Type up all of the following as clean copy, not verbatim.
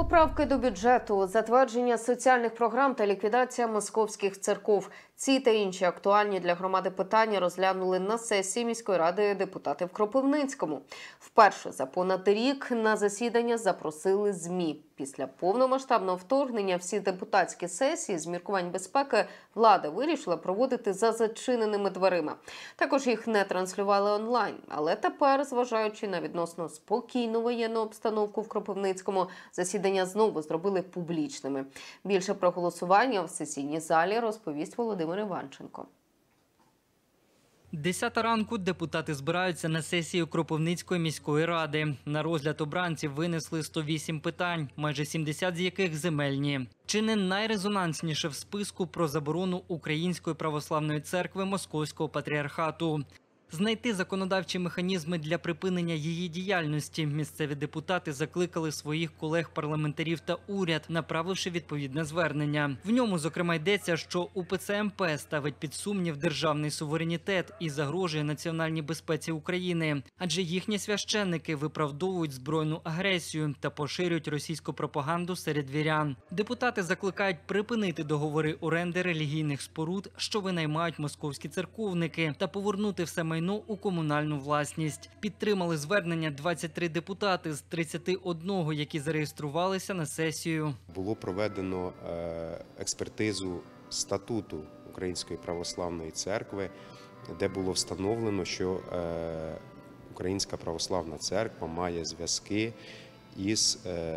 Поправки до бюджету, затвердження соціальних програм та ліквідація московських церков. Ці та інші актуальні для громади питання розглянули на сесії міської ради депутати в Кропивницькому. Вперше за понад рік на засідання запросили ЗМІ. Після повномасштабного вторгнення всі депутатські сесії з міркувань безпеки влада вирішила проводити за зачиненими дверима. Також їх не транслювали онлайн. Але тепер, зважаючи на відносно спокійну воєнну обстановку в Кропивницькому, засідання знову зробили публічними. Більше про голосування в сесійній залі розповість Володимир Іванченко. 10 ранку депутати збираються на сесію Кропивницької міської ради. На розгляд обранців винесли 108 питань, майже 70 з яких земельні. Чи не найрезонансніше в списку про заборону Української православної церкви Московського патріархату? Знайти законодавчі механізми для припинення її діяльності місцеві депутати закликали своїх колег-парламентарів та уряд, направивши відповідне звернення. В ньому, зокрема, йдеться, що УПЦ МП ставить під сумнів державний суверенітет і загрожує національній безпеці України. Адже їхні священники виправдовують збройну агресію та поширюють російську пропаганду серед вірян. Депутати закликають припинити договори оренди релігійних споруд, що винаймають московські церковники, та повернути все майно у комунальну власність. Підтримали звернення 23 депутати з 31, які зареєструвалися на сесію. Було проведено експертизу статуту Української православної церкви, де було встановлено, що Українська православна церква має зв'язки із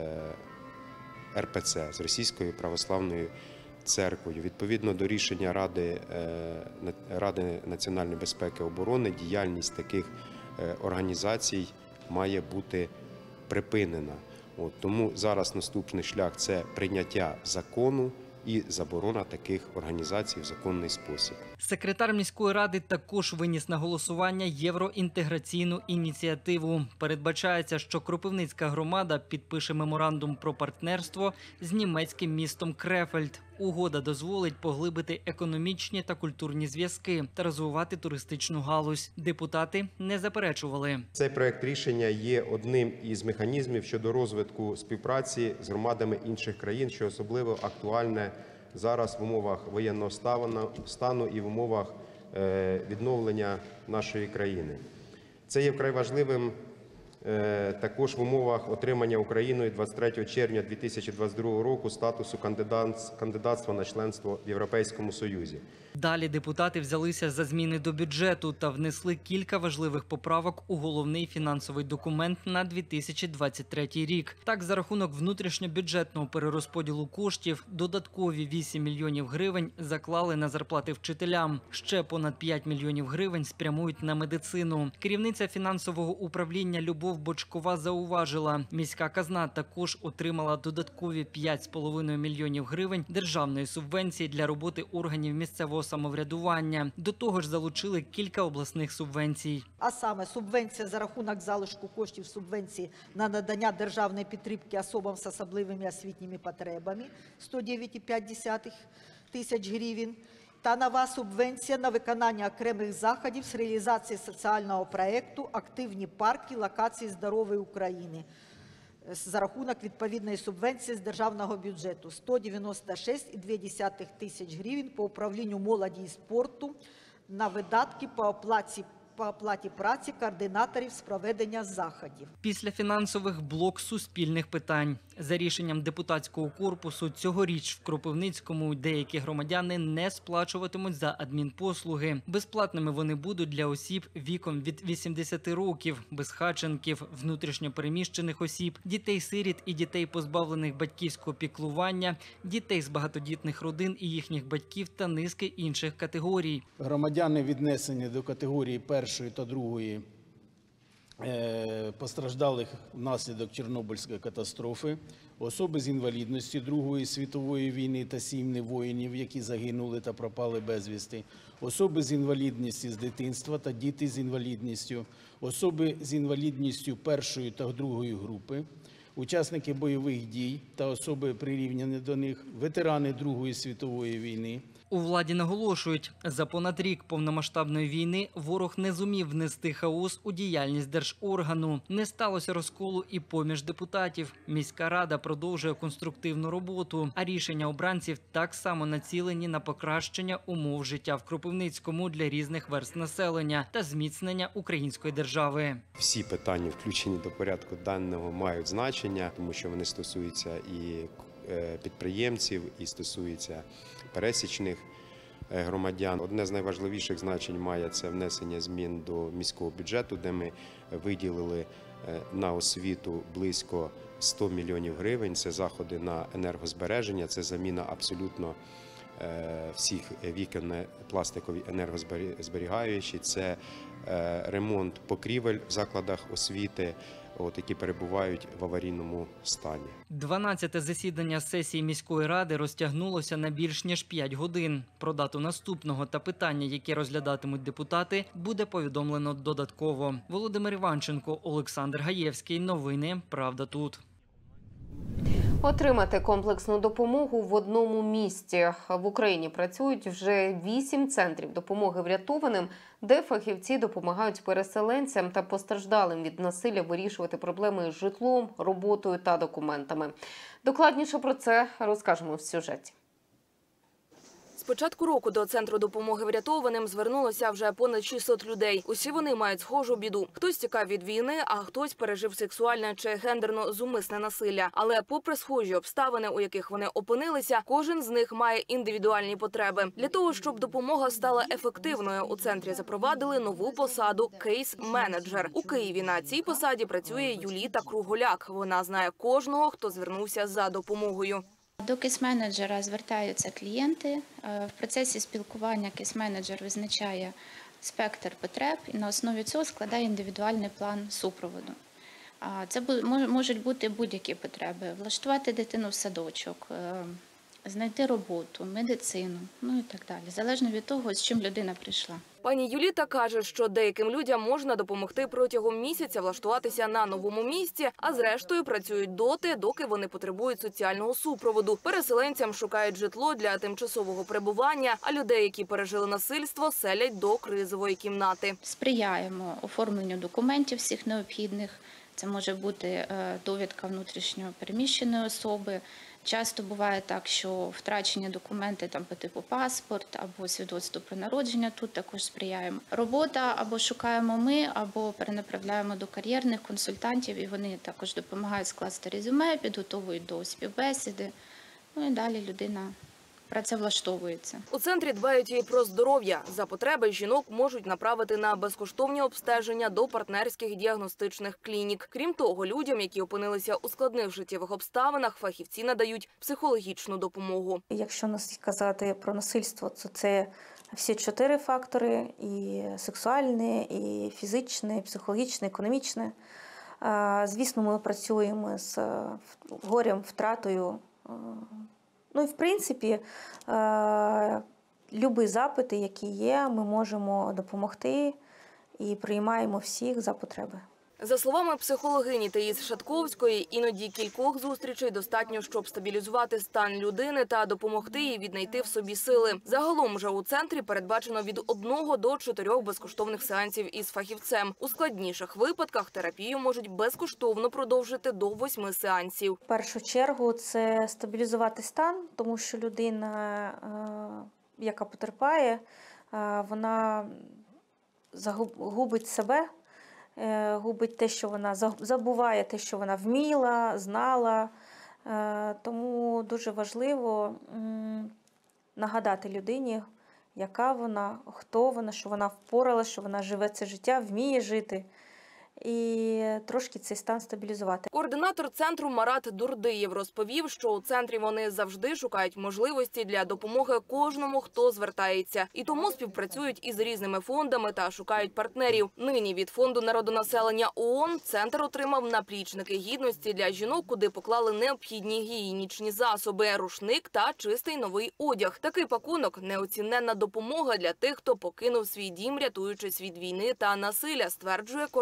РПЦ, з Російською православною церквою. Відповідно до рішення Ради національної безпеки і оборони, діяльність таких організацій має бути припинена. Тому зараз наступний шлях – це прийняття закону і заборона таких організацій в законний спосіб. Секретар міської ради також виніс на голосування євроінтеграційну ініціативу. Передбачається, що Кропивницька громада підпише меморандум про партнерство з німецьким містом Крефельд. Угода дозволить поглибити економічні та культурні зв'язки та розвивати туристичну галузь. Депутати не заперечували. Цей проект рішення є одним із механізмів щодо розвитку співпраці з громадами інших країн, що особливо актуальне зараз в умовах воєнного стану і в умовах відновлення нашої країни. Це є вкрай важливим також в умовах отримання Україною 23 червня 2022 року статусу кандидатства на членство в Європейському Союзі. Далі депутати взялися за зміни до бюджету та внесли кілька важливих поправок у головний фінансовий документ на 2023 рік. Так, за рахунок внутрішньобюджетного перерозподілу коштів додаткові 8 мільйонів гривень заклали на зарплати вчителям. Ще понад 5 мільйонів гривень спрямують на медицину. Керівниця фінансового управління Любов Бочкова зауважила, міська казна також отримала додаткові 5,5 мільйонів гривень державної субвенції для роботи органів місцевого самоврядування. До того ж залучили кілька обласних субвенцій. А саме субвенція за рахунок залишку коштів субвенції на надання державної підтримки особам з особливими освітніми потребами 109,5 тисяч гривень. Та нова субвенція на виконання окремих заходів з реалізації соціального проєкту «Активні парки локації здорової України» за рахунок відповідної субвенції з державного бюджету 196,2 тисяч гривень по управлінню молоді і спорту на видатки по оплаті праці координаторів з проведення заходів. Після фінансових блок суспільних питань. За рішенням депутатського корпусу, цьогоріч в Кропивницькому деякі громадяни не сплачуватимуть за адмінпослуги. Безплатними вони будуть для осіб віком від 80 років, безхатченків, внутрішньопереміщених осіб, дітей-сиріт і дітей, позбавлених батьківського піклування, дітей з багатодітних родин і їхніх батьків та низки інших категорій. Громадяни віднесені до категорії першої та другої постраждалих внаслідок Чорнобильської катастрофи, особи з інвалідністю Другої світової війни та сім'ї воїнів, які загинули та пропали безвісти, особи з інвалідністю з дитинства та діти з інвалідністю, особи з інвалідністю першої та другої групи, учасники бойових дій та особи, прирівняні до них, ветерани Другої світової війни, У владі наголошують, за понад рік повномасштабної війни ворог не зумів внести хаос у діяльність держоргану. Не сталося розколу і поміж депутатів. Міська рада продовжує конструктивну роботу, а рішення обранців так само націлені на покращення умов життя в Кропивницькому для різних верств населення та зміцнення української держави. Всі питання, включені до порядку денного, мають значення, тому що вони стосуються і підприємців, і стосуються пересічних громадян. Одне з найважливіших значень має це внесення змін до міського бюджету, де ми виділили на освіту близько 100 мільйонів гривень. Це заходи на енергозбереження, це заміна абсолютно всіх вікон пластикові енергозберігаючі, це ремонт покрівель в закладах освіти, які перебувають в аварійному стані. 12-те засідання сесії міської ради розтягнулося на більш ніж 5 годин. Про дату наступного та питання, які розглядатимуть депутати, буде повідомлено додатково. Володимир Іванченко, Олександр Гаєвський. Новини «Правда тут». Отримати комплексну допомогу в одному місці. В Україні працюють вже 8 центрів допомоги врятованим, де фахівці допомагають переселенцям та постраждалим від насилля вирішувати проблеми з житлом, роботою та документами. Докладніше про це розкажемо в сюжеті. З початку року до Центру допомоги врятованим звернулося вже понад 600 людей. Усі вони мають схожу біду. Хтось тікав від війни, а хтось пережив сексуальне чи гендерно-зумисне насилля. Але попри схожі обставини, у яких вони опинилися, кожен з них має індивідуальні потреби. Для того, щоб допомога стала ефективною, у центрі запровадили нову посаду – кейс-менеджер. У Києві на цій посаді працює Юліта Круголяк. Вона знає кожного, хто звернувся за допомогою. До кейс-менеджера звертаються клієнти. В процесі спілкування кейс-менеджер визначає спектр потреб і на основі цього складає індивідуальний план супроводу. Це можуть бути будь-які потреби. Влаштувати дитину в садочок, знайти роботу, медицину, і так далі. Залежно від того, з чим людина прийшла. Пані Юліта каже, що деяким людям можна допомогти протягом місяця влаштуватися на новому місці, а зрештою працюють доти, доки вони потребують соціального супроводу. Переселенцям шукають житло для тимчасового перебування, а людей, які пережили насильство, селять до кризової кімнати. Сприяємо оформленню документів всіх необхідних. Це може бути довідка внутрішньо переміщеної особи. Часто буває так, що втрачені документи по типу паспорт або свідоцтво про народження, тут також сприяємо. Робота або шукаємо ми, або перенаправляємо до кар'єрних консультантів, і вони також допомагають скласти резюме, підготовують до співбесіди, і далі людина працевлаштовується. У центрі дбають і про здоров'я. За потреби жінок можуть направити на безкоштовні обстеження до партнерських діагностичних клінік. Крім того, людям, які опинилися у складних життєвих обставинах, фахівці надають психологічну допомогу. Якщо казати про насильство, то це всі 4 фактори – і сексуальне, і фізичне, і психологічне, економічне. Звісно, ми працюємо з горем, втратою. І, в принципі, любі запити, які є, ми можемо допомогти і приймаємо всіх за потреби. За словами психологині Таїс Шатковської, іноді кількох зустрічей достатньо, щоб стабілізувати стан людини та допомогти їй віднайти в собі сили. Загалом же у центрі передбачено від 1 до 4 безкоштовних сеансів із фахівцем. У складніших випадках терапію можуть безкоштовно продовжити до 8 сеансів. В першу чергу це стабілізувати стан, тому що людина, яка потерпає, вона губить себе, губить те, що вона забуває те, що вона вміла, знала. Тому дуже важливо нагадати людині, яка вона, хто вона, що вона впоралася, що вона живе це життя, вміє жити. І трошки цей стан стабілізувати. Координатор центру Марат Дурдиєв розповів, що у центрі вони завжди шукають можливості для допомоги кожному, хто звертається. І тому співпрацюють із різними фондами та шукають партнерів. Нині від Фонду народонаселення ООН центр отримав наплічники гідності для жінок, куди поклали необхідні гігієнічні засоби, рушник та чистий новий одяг. Такий пакунок – неоціненна допомога для тих, хто покинув свій дім, рятуючись від війни та насилля, стверджує координатор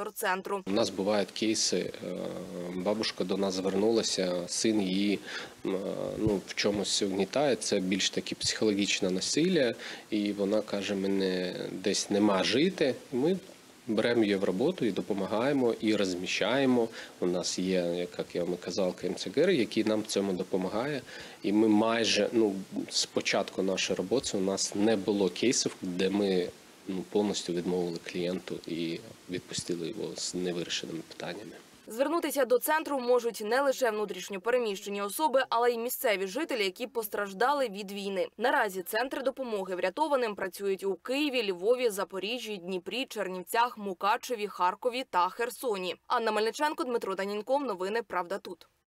директор центру. У нас бувають кейси, бабушка до нас звернулася, син її в чомусь угнітає, це більш таки психологічне насилля, і вона каже, мене десь нема жити. Ми беремо її в роботу і допомагаємо, і розміщаємо. У нас є, як я вам казав, КМЦГР, який нам в цьому допомагає. І ми майже, з початку нашої роботи у нас не було кейсів, де ми повністю відмовили клієнту і відпустили його з невирішеними питаннями. Звернутися до центру можуть не лише внутрішньо переміщені особи, але й місцеві жителі, які постраждали від війни. Наразі центри допомоги врятованим працюють у Києві, Львові, Запоріжжі, Дніпрі, Чернівцях, Мукачеві, Харкові та Херсоні. Анна Мельниченко, Дмитро Данінков. Новини «Правда тут».